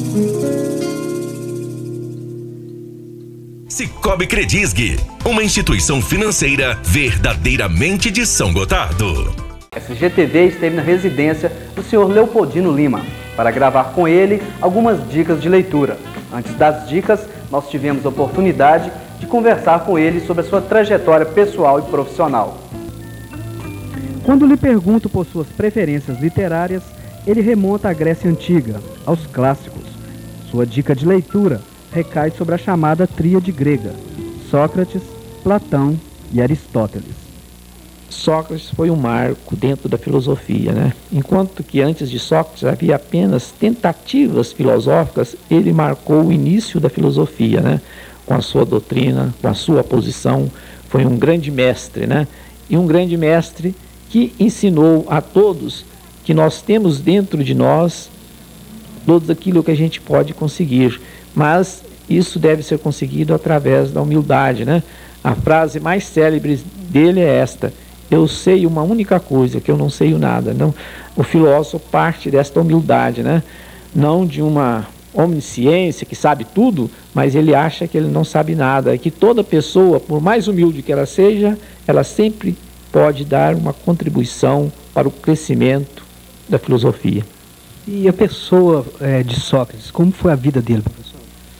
Cicobi Credisg, uma instituição financeira verdadeiramente de São Gotardo. Essa GTV esteve na residência do senhor Leopoldino Lima para gravar com ele algumas dicas de leitura. Antes das dicas, nós tivemos a oportunidade de conversar com ele sobre a sua trajetória pessoal e profissional. Quando lhe pergunto por suas preferências literárias, ele remonta à Grécia Antiga, aos clássicos. Sua dica de leitura recai sobre a chamada tríade grega: Sócrates, Platão e Aristóteles. Sócrates foi um marco dentro da filosofia, né? Enquanto que antes de Sócrates havia apenas tentativas filosóficas, ele marcou o início da filosofia, né? Com a sua doutrina, com a sua posição, foi um grande mestre, né? E um grande mestre que ensinou a todos que nós temos dentro de nós tudo aquilo que a gente pode conseguir, mas isso deve ser conseguido através da humildade, né? A frase mais célebre dele é esta: eu sei uma única coisa, que eu não sei nada. Não, o filósofo parte desta humildade, né? Não de uma omnisciência que sabe tudo, mas ele acha que ele não sabe nada, e que toda pessoa, por mais humilde que ela seja, ela sempre pode dar uma contribuição para o crescimento da filosofia. E a pessoa de Sócrates, como foi a vida dele, professor?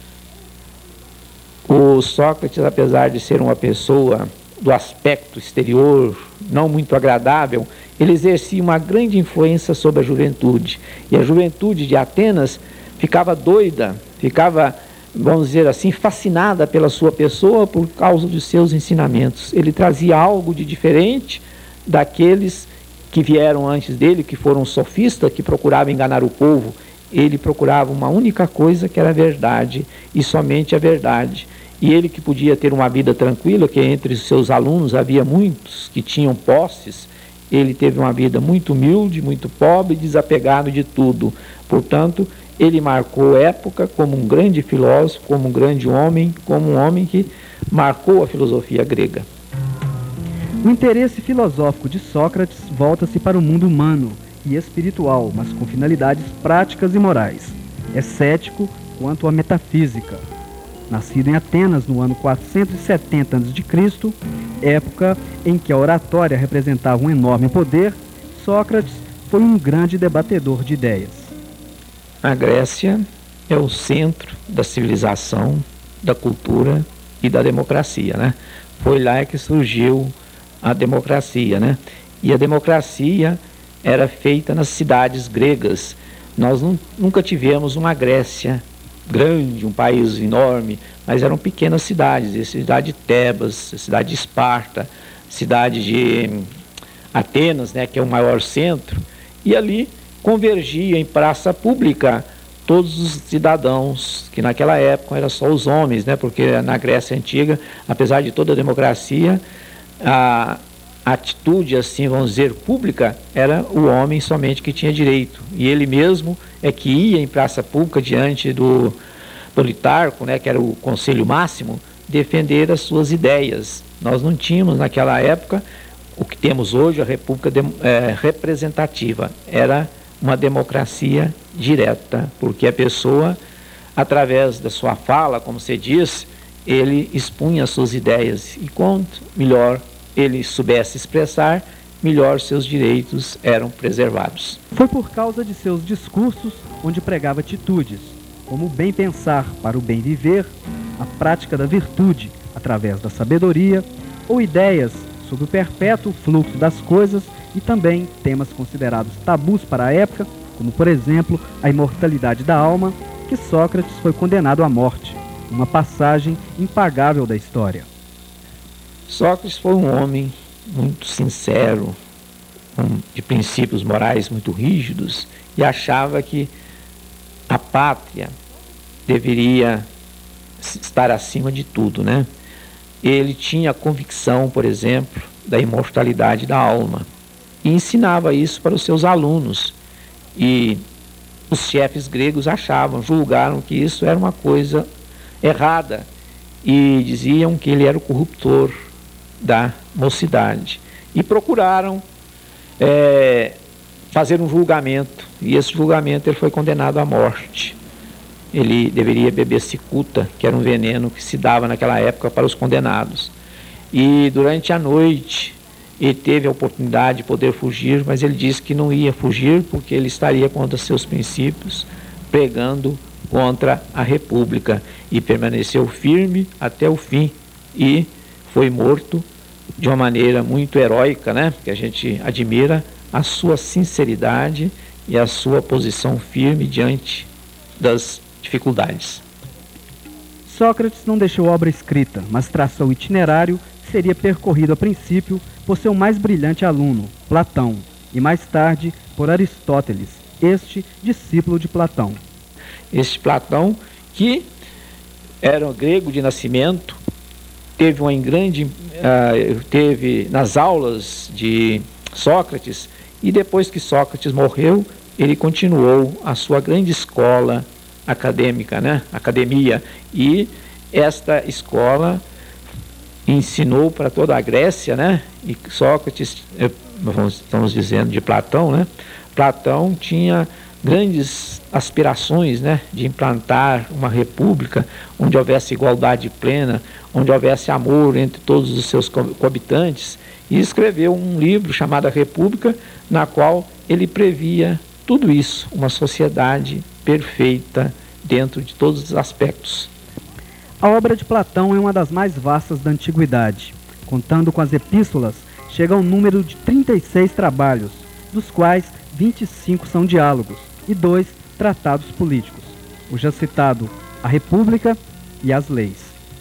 O Sócrates, apesar de ser uma pessoa do aspecto exterior não muito agradável, ele exercia uma grande influência sobre a juventude. E a juventude de Atenas ficava doida, ficava, vamos dizer assim, fascinada pela sua pessoa por causa dos seus ensinamentos. Ele trazia algo de diferente daqueles que vieram antes dele, que foram sofistas, que procuravam enganar o povo. Ele procurava uma única coisa, que era a verdade, e somente a verdade. E ele, que podia ter uma vida tranquila, que entre os seus alunos havia muitos que tinham posses, ele teve uma vida muito humilde, muito pobre, desapegado de tudo. Portanto, ele marcou época como um grande filósofo, como um grande homem, como um homem que marcou a filosofia grega. O interesse filosófico de Sócrates volta-se para o mundo humano e espiritual, mas com finalidades práticas e morais. É cético quanto à metafísica. Nascido em Atenas no ano 470 a.C., época em que a oratória representava um enorme poder, Sócrates foi um grande debatedor de ideias. A Grécia é o centro da civilização, da cultura e da democracia, né? Foi lá que surgiu a democracia, né? E a democracia era feita nas cidades gregas. Nós nunca tivemos uma Grécia grande, um país enorme, mas eram pequenas cidades, a cidade de Tebas, a cidade de Esparta, a cidade de Atenas, né, que é o maior centro, e ali convergia em praça pública todos os cidadãos, que naquela época eram só os homens, né, porque na Grécia Antiga, apesar de toda a democracia, a atitude, assim, vamos dizer, pública, era o homem somente que tinha direito. E ele mesmo é que ia em praça pública diante do Politarco, né, que era o conselho máximo, defender as suas ideias. Nós não tínhamos naquela época o que temos hoje, a república representativa. Era uma democracia direta, porque a pessoa, através da sua fala, como você diz, ele expunha as suas ideias. E quanto melhor ele soubesse expressar, melhor seus direitos eram preservados. Foi por causa de seus discursos onde pregava atitudes, como o bem pensar para o bem viver, a prática da virtude através da sabedoria, ou ideias sobre o perpétuo fluxo das coisas e também temas considerados tabus para a época, como por exemplo a imortalidade da alma, que Sócrates foi condenado à morte, uma passagem impagável da história. Sócrates foi um homem muito sincero, de princípios morais muito rígidos, e achava que a pátria deveria estar acima de tudo, né? Ele tinha a convicção, por exemplo, da imortalidade da alma, e ensinava isso para os seus alunos. E os chefes gregos julgaram que isso era uma coisa errada, e diziam que ele era o corruptor da mocidade, e procuraram fazer um julgamento, e esse julgamento ele foi condenado à morte. ele deveria beber cicuta, que era um veneno que se dava naquela época para os condenados. E durante a noite ele teve a oportunidade de poder fugir, mas ele disse que não ia fugir porque ele estaria contra seus princípios, pregando contra a República, e permaneceu firme até o fim e foi morto de uma maneira muito heróica, né? Que a gente admira a sua sinceridade e a sua posição firme diante das dificuldades. Sócrates não deixou obra escrita, mas traçou o itinerário que seria percorrido a princípio por seu mais brilhante aluno, Platão, e mais tarde por Aristóteles, este discípulo de Platão. Este Platão, que era grego de nascimento, teve nas aulas de Sócrates, e depois que Sócrates morreu, ele continuou a sua grande escola acadêmica, né? Academia, e esta escola ensinou para toda a Grécia, né? E Sócrates, estamos dizendo de Platão, né? Platão tinha grandes aspirações, né, de implantar uma república onde houvesse igualdade plena, onde houvesse amor entre todos os seus coabitantes, e escreveu um livro chamado A República, na qual ele previa tudo isso, uma sociedade perfeita dentro de todos os aspectos. A obra de Platão é uma das mais vastas da antiguidade. Contando com as epístolas, chega ao número de 36 trabalhos, dos quais 25 são diálogos e 2 tratados políticos, o já citado A República e As Leis.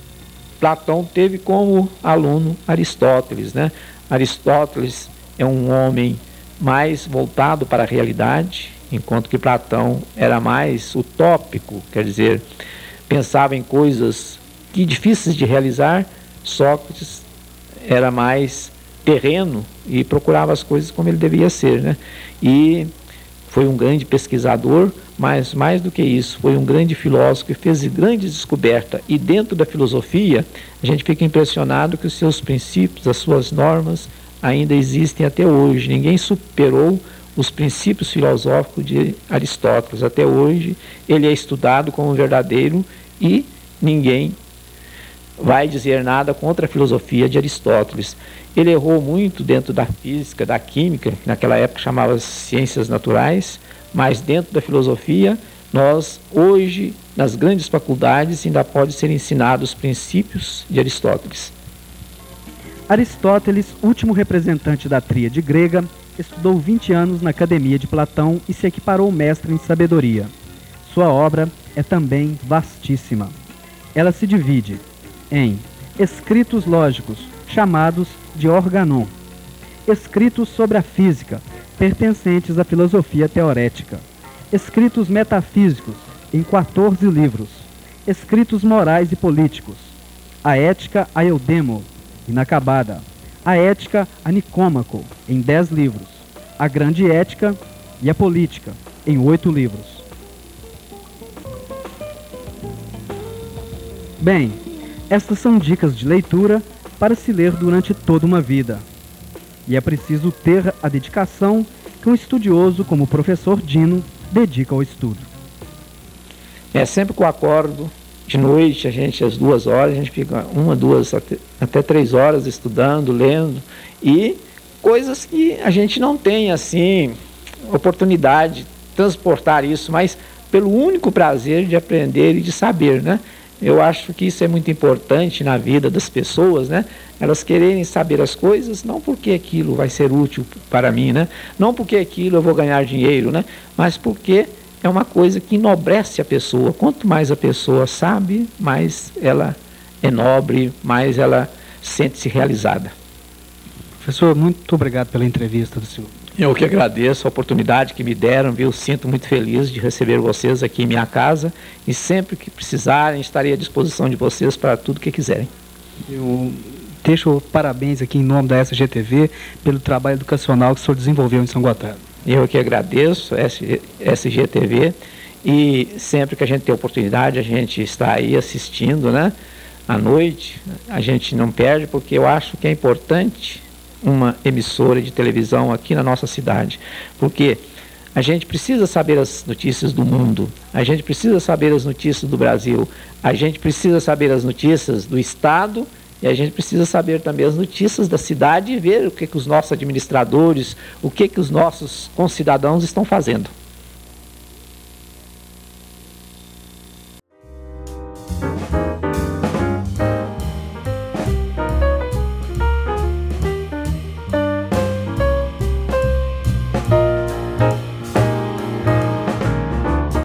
Platão teve como aluno Aristóteles, né? Aristóteles é um homem mais voltado para a realidade, enquanto que Platão era mais utópico, quer dizer, pensava em coisas que difíceis de realizar. Sócrates era mais terreno e procurava as coisas como ele devia ser, né? E foi um grande pesquisador, mas mais do que isso, foi um grande filósofo que fez grandes descobertas. E dentro da filosofia, a gente fica impressionado que os seus princípios, as suas normas, ainda existem até hoje. Ninguém superou os princípios filosóficos de Aristóteles. Até hoje, ele é estudado como verdadeiro e ninguém vai dizer nada contra a filosofia de Aristóteles. Ele errou muito dentro da física, da química, que naquela época chamava ciências naturais, mas dentro da filosofia, nós hoje, nas grandes faculdades, ainda pode ser ensinados os princípios de Aristóteles. Aristóteles, último representante da tríade grega, estudou 20 anos na academia de Platão e se equiparou mestre em sabedoria. Sua obra é também vastíssima. Ela se divide em escritos lógicos, chamados de organon, escritos sobre a física, pertencentes à filosofia teorética, escritos metafísicos, em 14 livros, escritos morais e políticos, a ética a Eudemo, inacabada, a ética a Nicômaco, em 10 livros, a grande ética e a política, em 8 livros. Bem, estas são dicas de leitura para se ler durante toda uma vida. E é preciso ter a dedicação que um estudioso como o professor Dino dedica ao estudo. Sempre que eu acordo de noite, às 2 horas, a gente fica 1, 2, até 3 horas estudando, lendo, e coisas que a gente não tem, assim, oportunidade de transportar isso, mas pelo único prazer de aprender e de saber, né? Eu acho que isso é muito importante na vida das pessoas, né? Elas quererem saber as coisas, não porque aquilo vai ser útil para mim, né? Não porque aquilo eu vou ganhar dinheiro, né? Mas porque é uma coisa que enobrece a pessoa. Quanto mais a pessoa sabe, mais ela é nobre, mais ela sente-se realizada. Professor, muito obrigado pela entrevista do senhor. Eu que agradeço a oportunidade que me deram, viu? Sinto muito feliz de receber vocês aqui em minha casa e sempre que precisarem estarei à disposição de vocês para tudo que quiserem. Eu deixo parabéns aqui em nome da SGTV pelo trabalho educacional que o senhor desenvolveu em São Gotardo. Eu que agradeço, SGTV, e sempre que a gente tem oportunidade, a gente está aí assistindo, né? À noite, a gente não perde, porque eu acho que é importante uma emissora de televisão aqui na nossa cidade, porque A gente precisa saber as notícias do mundo, a gente precisa saber as notícias do Brasil, a gente precisa saber as notícias do Estado e a gente precisa saber também as notícias da cidade e ver o que os nossos administradores, o que os nossos concidadãos estão fazendo.